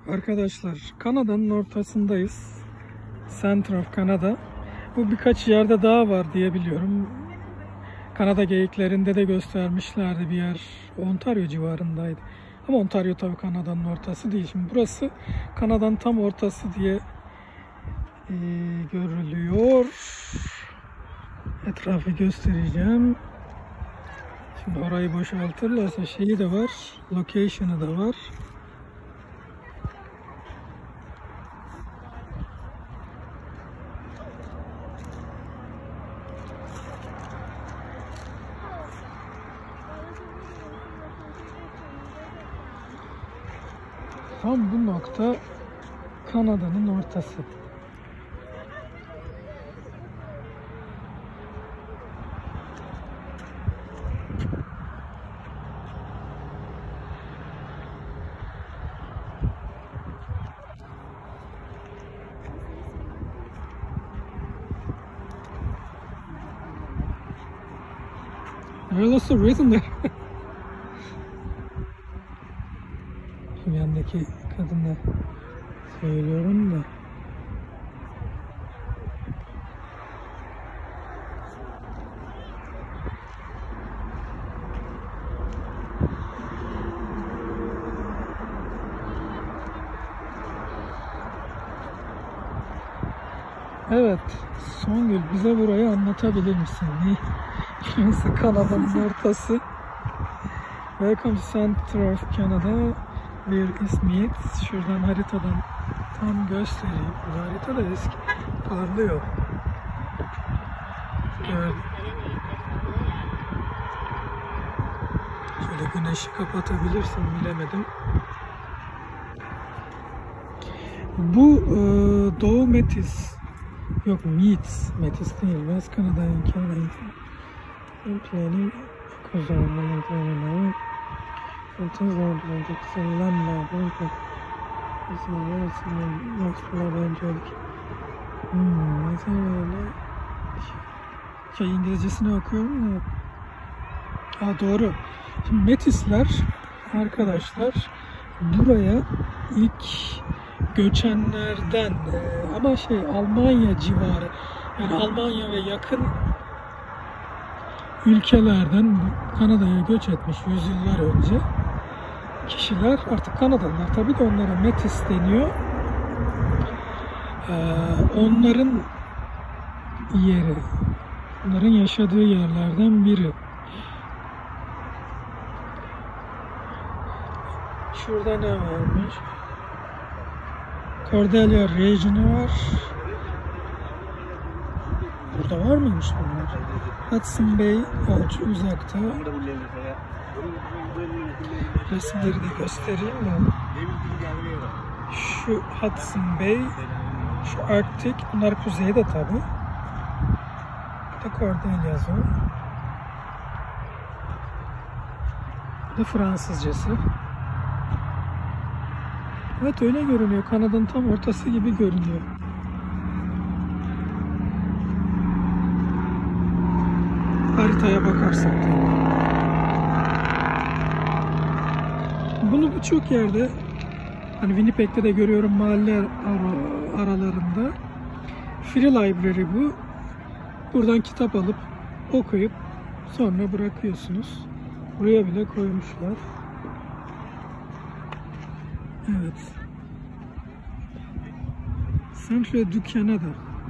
Arkadaşlar, Kanada'nın ortasındayız. Center of Canada. Bu birkaç yerde daha var diye biliyorum. Kanada geyiklerinde de göstermişlerdi bir yer. Ontario civarındaydı. Ama Ontario tabii Kanada'nın ortası değil. Şimdi burası Kanada'nın tam ortası diye görülüyor. Etrafı göstereceğim. Şimdi orayı boşaltırlarsa şeyi de var. Location'ı da var. Tam bu nokta Kanada'nın ortası. There was a reason there. Şimdi yanındaki kadına söylüyorum da. Evet, Songül bize burayı anlatabilir misin? Burası Kanada'nın ortası. Welcome to Center of Canada. Where is meet? Şuradan haritadan tam göstereyim. Bu harita da eski parlıyor. Şöyle güneşi kapatabilirsin, bilemedim. Bu Doğu Metis. Yok, Metis değil. West Canada'nın Canada'nın planning kazanmanın planını Fantezler bulacak selamlar bulacak mesela öncelik mesela İngilizcesini okuyorum da doğru. Şimdi Metisler arkadaşlar buraya ilk göçenlerden ama Almanya civarı, yani Almanya ve yakın ülkelerden Kanada'ya göç etmiş yüzyıllar önce kişiler, artık Kanadalılar tabii de onlara Metis deniyor. Onların yeri, onların yaşadığı yerlerden biri. Şurada ne varmış? Cordelia Region'u var. Burada var mıymış bunlar? Hudson Bay uzakta. Resimleri de göstereyim mi? Şu Hudson Bay, şu Arktik, bunlar kuzeyde tabi. Bu da Cordelia var. Bu da Fransızcası. Evet, öyle görünüyor. Kanada'nın tam ortası gibi görünüyor. Haritaya bakarsak da. Bunu birçok yerde, hani Winnipeg'te de görüyorum, mahalle aralarında. Free library bu. Buradan kitap alıp okuyup sonra bırakıyorsunuz. Buraya bile koymuşlar. Evet. Centre du Canada.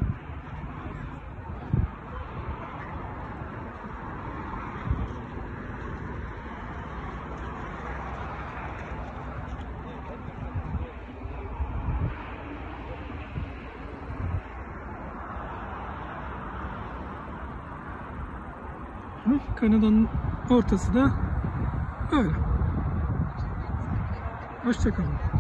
Kanada'nın ortası da böyle. Hoşça kalın.